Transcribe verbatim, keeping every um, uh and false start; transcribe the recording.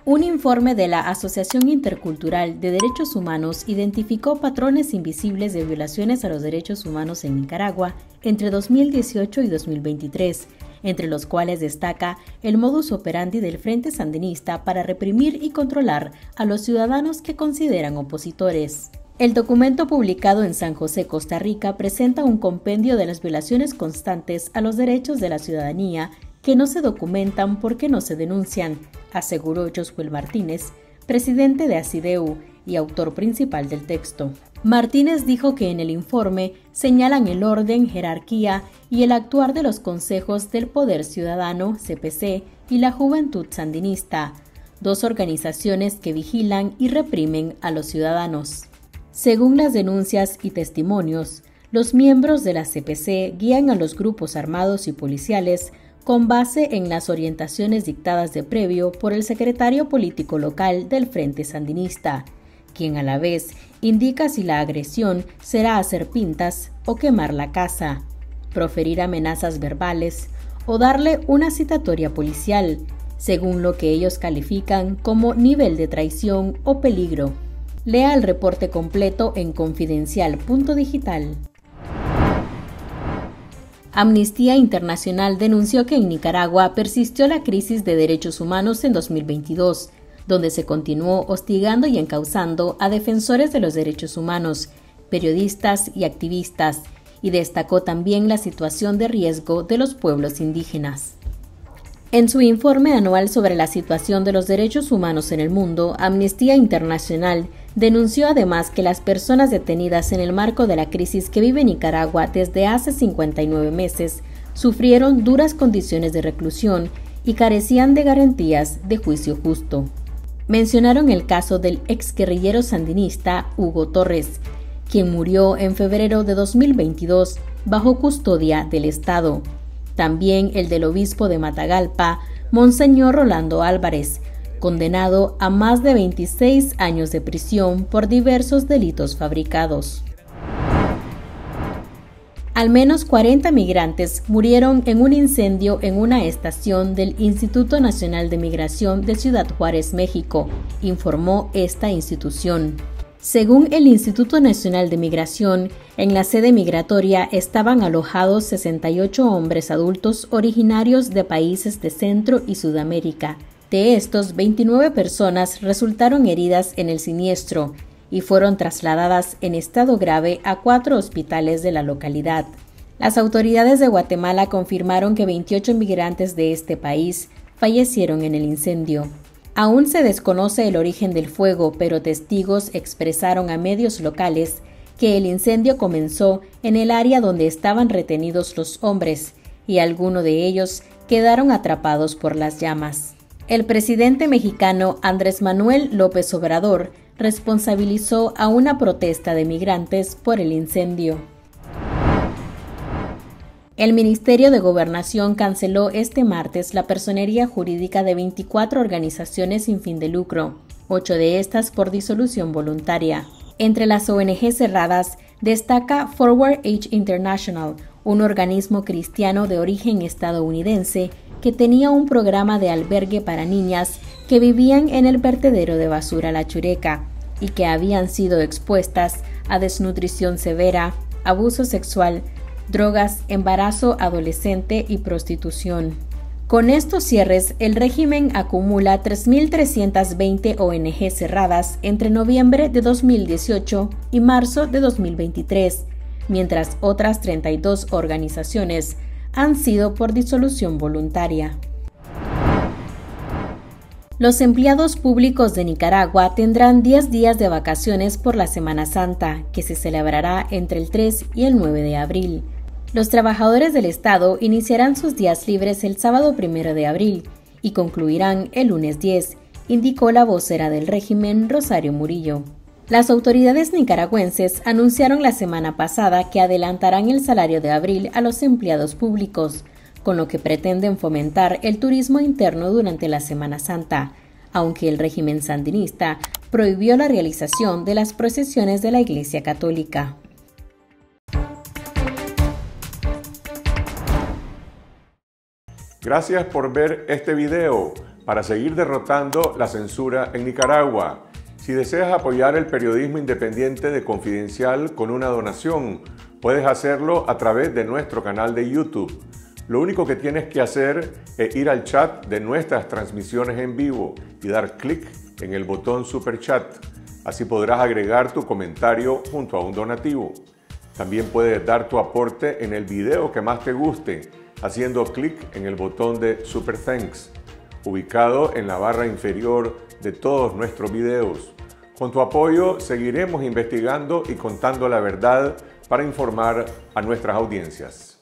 Un informe de la Asociación Intercultural de Derechos Humanos identificó patrones invisibles de violaciones a los derechos humanos en Nicaragua entre dos mil dieciocho y dos mil veintitrés, entre los cuales destaca el modus operandi del Frente Sandinista para reprimir y controlar a los ciudadanos que consideran opositores. El documento publicado en San José, Costa Rica, presenta un compendio de las violaciones constantes a los derechos de la ciudadanía que no se documentan porque no se denuncian, aseguró Josuel Martínez, presidente de ASIDEU y autor principal del texto. Martínez dijo que en el informe señalan el orden, jerarquía y el actuar de los consejos del Poder Ciudadano, C P C, y la Juventud Sandinista, dos organizaciones que vigilan y reprimen a los ciudadanos. Según las denuncias y testimonios, los miembros de la C P C guían a los grupos armados y policiales con base en las orientaciones dictadas de previo por el secretario político local del Frente Sandinista, quien a la vez indica si la agresión será hacer pintas o quemar la casa, proferir amenazas verbales o darle una citatoria policial, según lo que ellos califican como nivel de traición o peligro. Lea el reporte completo en confidencial punto digital. Amnistía Internacional denunció que en Nicaragua persistió la crisis de derechos humanos en dos mil veintidós, donde se continuó hostigando y encausando a defensores de los derechos humanos, periodistas y activistas, y destacó también la situación de riesgo de los pueblos indígenas. En su informe anual sobre la situación de los derechos humanos en el mundo, Amnistía Internacional denunció además que las personas detenidas en el marco de la crisis que vive Nicaragua desde hace cincuenta y nueve meses sufrieron duras condiciones de reclusión y carecían de garantías de juicio justo. Mencionaron el caso del exguerrillero sandinista Hugo Torres, quien murió en febrero de dos mil veintidós bajo custodia del Estado. También el del obispo de Matagalpa, Monseñor Rolando Álvarez, condenado a más de veintiséis años de prisión por diversos delitos fabricados. Al menos cuarenta migrantes murieron en un incendio en una estación del Instituto Nacional de Migración de Ciudad Juárez, México, informó esta institución. Según el Instituto Nacional de Migración, en la sede migratoria estaban alojados sesenta y ocho hombres adultos originarios de países de Centro y Sudamérica. De estos, veintinueve personas resultaron heridas en el siniestro y fueron trasladadas en estado grave a cuatro hospitales de la localidad. Las autoridades de Guatemala confirmaron que veintiocho migrantes de este país fallecieron en el incendio. Aún se desconoce el origen del fuego, pero testigos expresaron a medios locales que el incendio comenzó en el área donde estaban retenidos los hombres y algunos de ellos quedaron atrapados por las llamas. El presidente mexicano Andrés Manuel López Obrador responsabilizó a una protesta de migrantes por el incendio. El Ministerio de Gobernación canceló este martes la personería jurídica de veinticuatro organizaciones sin fin de lucro, ocho de estas por disolución voluntaria. Entre las O N G cerradas destaca Forward Age International, un organismo cristiano de origen estadounidense que tenía un programa de albergue para niñas que vivían en el vertedero de basura La Chureca y que habían sido expuestas a desnutrición severa, abuso sexual, drogas, embarazo adolescente y prostitución. Con estos cierres, el régimen acumula tres mil trescientas veinte O N G cerradas entre noviembre de dos mil dieciocho y marzo de dos mil veintitrés, mientras otras treinta y dos organizaciones han sido por disolución voluntaria. Los empleados públicos de Nicaragua tendrán diez días de vacaciones por la Semana Santa, que se celebrará entre el tres y el nueve de abril. Los trabajadores del Estado iniciarán sus días libres el sábado primero de abril y concluirán el lunes diez, indicó la vocera del régimen, Rosario Murillo. Las autoridades nicaragüenses anunciaron la semana pasada que adelantarán el salario de abril a los empleados públicos, con lo que pretenden fomentar el turismo interno durante la Semana Santa, aunque el régimen sandinista prohibió la realización de las procesiones de la Iglesia Católica. Gracias por ver este video. para seguir derrotando la censura en Nicaragua. Si deseas apoyar el periodismo independiente de Confidencial con una donación, puedes hacerlo a través de nuestro canal de YouTube. Lo único que tienes que hacer es ir al chat de nuestras transmisiones en vivo y dar clic en el botón Super Chat. Así podrás agregar tu comentario junto a un donativo. También puedes dar tu aporte en el video que más te guste, haciendo clic en el botón de Super Thanks, ubicado en la barra inferior de todos nuestros videos. Con tu apoyo seguiremos investigando y contando la verdad para informar a nuestras audiencias.